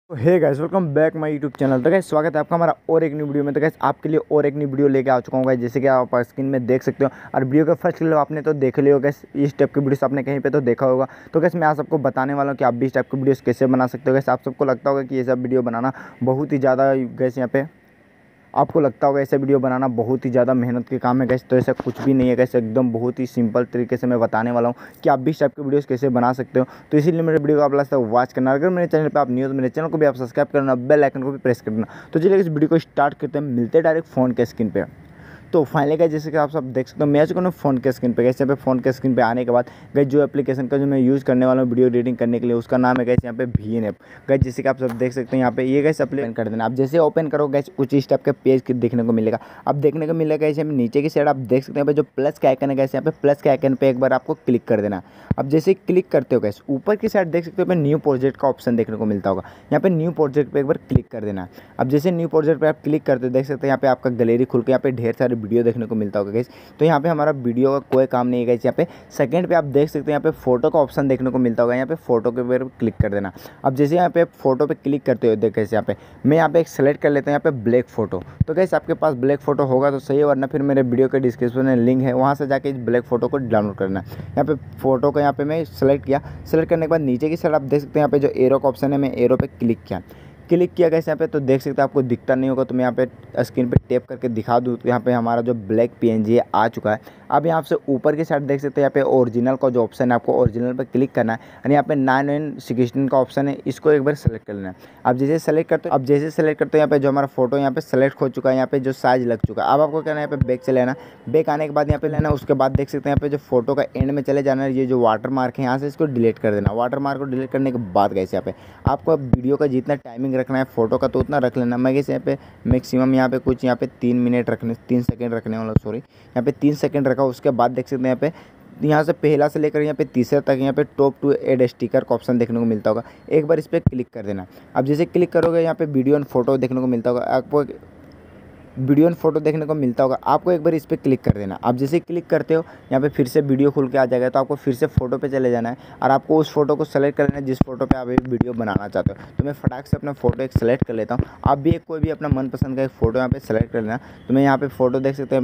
Hey guys, welcome back my YouTube channel. तो guys स्वागत है आपका हमारा और एक न्यू वीडियो में। तो गाइस आपके लिए और एक न्यू वीडियो लेके आ चुका हूँ गाइस, जैसे कि आप स्क्रीन में देख सकते हो। और वीडियो का फर्स्ट क्लिप आपने तो देख लिया होगा, इस टाइप की वीडियोस आपने कहीं पे तो देखा होगा। तो गाइस मैं आज सबको बताने वाला हूँ कि आप भी इस टाइप की वीडियोस कैसे बना सकते हो। गाइस आप सबको लगता होगा कि ये सब वीडियो बनाना बहुत ही ज़्यादा गाइस यहाँ पे आपको लगता होगा ऐसे वीडियो बनाना बहुत ही ज़्यादा मेहनत के काम है गाइस। तो ऐसा कुछ भी नहीं है गाइस, एकदम बहुत ही सिंपल तरीके से मैं बताने वाला हूँ कि आप भी इस टाइप के वीडियोस कैसे बना सकते हो। तो इसीलिए मेरे वीडियो को आप लास्ट तक वॉच करना। अगर मेरे चैनल पे आप न्यू हो तो मेरे चैनल को भी आप सब्सक्राइब करना, बेल आइकन को भी प्रेस करना। तो चलिए इस वीडियो को स्टार्ट करते हैं, मिलते हैं डायरेक्ट फ़ोन के स्क्रीन पर। तो फाइनली गाइस जैसे कि आप सब देख सकते हो, मैं आ चुका हूँ फ़ोन के स्क्रीन पे। गाइस यहाँ पे फ़ोन के स्क्रीन पे आने के बाद गाइस जो एप्लीकेशन का जो मैं यूज़ करने वाला हूँ वीडियो एडिटिंग करने के लिए, उसका नाम है गाइस यहाँ पे VN ऐप। गाइस जैसे कि आप सब देख सकते हैं यहाँ पे ये गाइस ओपन कर देना। आप जैसे ओपन करो गाइस कुछ इस टाइप के पेज देखने को मिलेगा। अब देखने को मिलेगा गाइस यहाँ पे नीचे की साइड आप देख सकते हैं जो प्लस का आइकन है गाइस, यहाँ पे प्लस के आइकन पे एक बार आपको क्लिक कर देना। अब जैसे क्लिक करते हो गाइस ऊपर की साइड देख सकते हो न्यू प्रोजेक्ट का ऑप्शन देखने को मिलता होगा। यहाँ पे न्यू प्रोजेक्ट पे एक बार क्लिक कर देना। अब जैसे न्यू प्रोजेक्ट पे आप क्लिक करते हो देख सकते हैं यहाँ पे आपका गैलरी खुल के यहाँ पे ढेर सारे वीडियो देखने को मिलता होगा गाइस। तो यहाँ पे हमारा वीडियो का कोई काम नहीं है गाइस। यहाँ पे सेकंड पे आप देख सकते हैं यहाँ पे फोटो का ऑप्शन देखने को मिलता होगा। यहाँ पे फोटो के ऊपर क्लिक कर देना। अब जैसे यहाँ पे फोटो पे क्लिक करते हो देखिए यहाँ पे मैं यहाँ पे एक सेलेक्ट कर लेता हूँ यहाँ पे ब्लैक फोटो। तो गाइस आपके पास ब्लैक फोटो होगा तो सही है, वरना फिर मेरे वीडियो के डिस्क्रिप्शन में लिंक है, वहाँ से जाके इस ब्लैक फोटो को डाउनलोड करना है। यहाँ पे फोटो को यहाँ पे मैं सेलेक्ट किया। सेलेक्ट करने के बाद नीचे की साइड आप देख सकते हैं यहाँ पे जो एरो का ऑप्शन है, मैं एरो पे क्लिक किया गाइस यहाँ पे। तो देख सकते हैं आपको दिखता नहीं होगा, तो मैं यहाँ पे स्क्रीन पे टैप करके दिखा दूँ तो यहाँ पे हमारा जो ब्लैक PNG है आ चुका है। अब यहाँ से ऊपर की साइड देख सकते हैं यहाँ पे ओरिजिनल का जो ऑप्शन है, आपको ओरिजिनल पे क्लिक करना है। और यहाँ पे 9:16 का ऑप्शन है, इसको एक बार सेलेक्ट कर लेना है। अब जैसे सेलेक्ट करते हो यहाँ पे जो हमारा फोटो यहाँ पे सेलेक्ट हो चुका है, यहाँ पे जो साइज लग चुका है। अब आपको कहना है यहाँ पे बैक चले आना। बैक आने के बाद यहाँ पे लेना, उसके बाद देख सकते हैं यहाँ पे जो फोटो का एंड में चले जाना है। ये जो वाटर मार्क है यहाँ से इसको डिलीट कर देना। वाटर मार्क को डिलीट करने के बाद गाइस यहाँ पे आपको वीडियो का जितना टाइमिंग रखना है फोटो का तो उतना रख लेना। मैं गाइस यहाँ पे मैक्सिमम यहाँ पे कुछ यहाँ पे 3 मिनट रखने 3 सेकंड रखने वाला, सॉरी यहाँ पे 3 सेकंड रखा। उसके बाद देख सकते हैं यहाँ से पहला से लेकर यहाँ पे तीसरा तक यहाँ पे टॉप टू एड स्टिकर का ऑप्शन देखने को मिलता होगा। एक बार इस पर क्लिक कर देना। अब जैसे क्लिक करोगे यहाँ पे वीडियो एंड फोटो देखने को मिलता होगा। आपको वीडियो एंड फोटो देखने को मिलता होगा, आपको एक बार इस पर क्लिक कर देना। आप जैसे क्लिक करते हो यहाँ पे फिर से वीडियो खुल के आ जाएगा। तो आपको फिर से फोटो पे चले जाना है और आपको उस फोटो को सेलेक्ट कर लेना है जिस फोटो पे आप एक वीडियो बनाना चाहते हो। तो मैं फटाक से अपना फोटो एक सेलेक्ट कर लेता हूँ। आप भी कोई भी अपना मनपसंद का एक फोटो यहाँ पे सेलेक्ट कर लेना। तो मैं यहाँ पे फोटो देख सकते हैं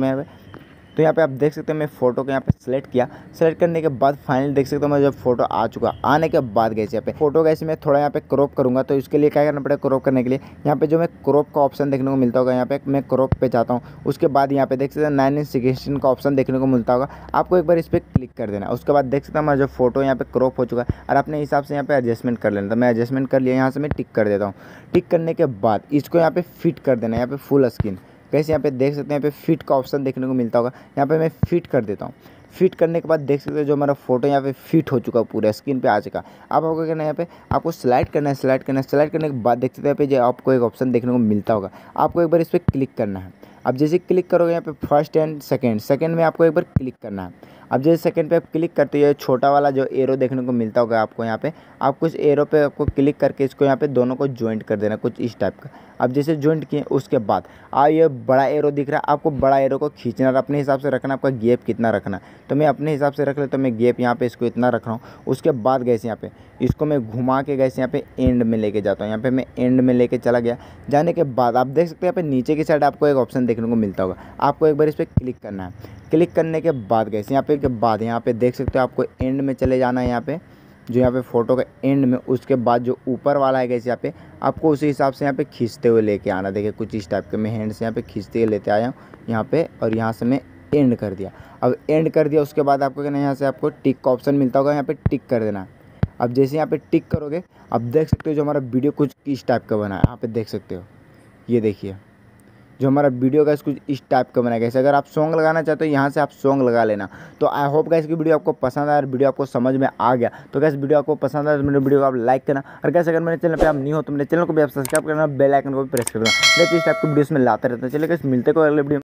तो यहाँ पे आप देख सकते हैं मैं फोटो को यहाँ पे सेलेक्ट किया। सेलेक्ट करने के बाद फाइनल देख सकते हो मैं जब फोटो आ चुका, आने के बाद गए यहाँ पे फोटो गैस मैं थोड़ा यहाँ पे क्रॉप करूँगा। तो इसके लिए क्या करना पड़ेगा, क्रॉप करने के लिए यहाँ पे जो मैं क्रॉप का ऑप्शन देखने को मिलता होगा, यहाँ पे मैं क्रॉप पे जाता हूँ। उसके बाद यहाँ पे देख सकते हैं 9:16 का ऑप्शन देखने को मिलता होगा, आपको एक बार इस पर क्लिक कर देना। उसके बाद देख सकते हैं हमारा जो फोटो यहाँ पे क्रॉप हो चुका है और अपने हिसाब से यहाँ पे एडजस्टमेंट कर लेना। तो मैं एडजस्टमेंट कर लिया, यहाँ से मैं टिक कर देता हूँ। टिक करने के बाद इसको यहाँ पे फिट कर देना, यहाँ पे फुल स्क्रीन। कैसे यहाँ पे देख सकते हैं यहाँ पे फिट का ऑप्शन देखने को मिलता होगा, यहाँ पे मैं फिट कर देता हूँ। फिट करने के बाद देख सकते हैं जो हमारा फोटो यहाँ पे फिट हो चुका पूरा स्क्रीन पे आ चुका। अब आपको करना है यहाँ पे आपको स्लाइड करना है। स्लाइड करने के बाद देख सकते हैं यहाँ पे जो आपको एक ऑप्शन देखने को मिलता होगा, आपको एक बार इस पर क्लिक करना है। अब जैसे क्लिक करोगे यहाँ पे फर्स्ट एंड सेकंड में आपको एक बार क्लिक करना है। अब जैसे सेकंड पे आप क्लिक करते हो छोटा वाला जो एरो देखने को मिलता होगा आपको, यहाँ पे आपको इस एरो पे आपको क्लिक करके इसको यहाँ पे दोनों को ज्वाइंट कर देना कुछ इस टाइप का। अब जैसे ज्वाइंट किए उसके बाद ये बड़ा एरो दिख रहा है, आपको बड़ा एरो को खींचना और अपने हिसाब से रखना, आपका गैप कितना रखना। तो मैं अपने हिसाब से रख लेता हूँ, मैं गैप यहाँ पे इसको इतना रख रहा हूँ। उसके बाद गैस यहाँ पे इसको मैं घुमा के गैस यहाँ पे एंड में लेके जाता हूँ। यहाँ पे मैं एंड में लेके चला गया। जाने के बाद आप देख सकते हैं यहाँ पे नीचे की साइड आपको एक ऑप्शन देखने को मिलता होगा, आपको एक बार इस पर क्लिक करना है। क्लिक करने के बाद गैस यहाँ पे देख सकते हो आपको एंड में चले जाना है। यहाँ पे जो यहाँ पे फोटो का एंड में, उसके बाद जो ऊपर वाला है गैस यहाँ पे आपको उसी हिसाब से यहाँ पे खींचते हुए लेके आना। देखिए कुछ इस टाइप के मैं हैंड से यहाँ पे खींचते हुए लेते आया हूँ यहाँ पे, और यहाँ से मैं एंड कर दिया। अब एंड कर दिया उसके बाद आपको कहना यहाँ से आपको टिक का ऑप्शन मिलता होगा, यहाँ पे टिक कर देना। अब जैसे यहाँ पे टिक करोगे अब देख सकते हो जो हमारा वीडियो कुछ इस टाइप का बना है। यहाँ पे देख सकते हो, ये देखिए जो हमारा वीडियो का कुछ इस टाइप का बनाया गया। अगर आप सॉन्ग लगाना चाहते हो यहाँ से आप सॉन्ग लगा लेना। तो आई होप गाइस की वीडियो आपको पसंद आया और वीडियो आपको समझ में आ गया। तो गाइस वीडियो आपको पसंद आया तो मेरे वीडियो को आप लाइक करना। और गाइस अगर मेरे चैनल पे आप नहीं हो तो मेरे चैनल को भी आप सब्सक्राइब करना, बेल आइकन को भी प्रेस करना। इस टाइप की वीडियोस में लाते रहता है। चलिए गाइस मिलते को अगले वीडियो।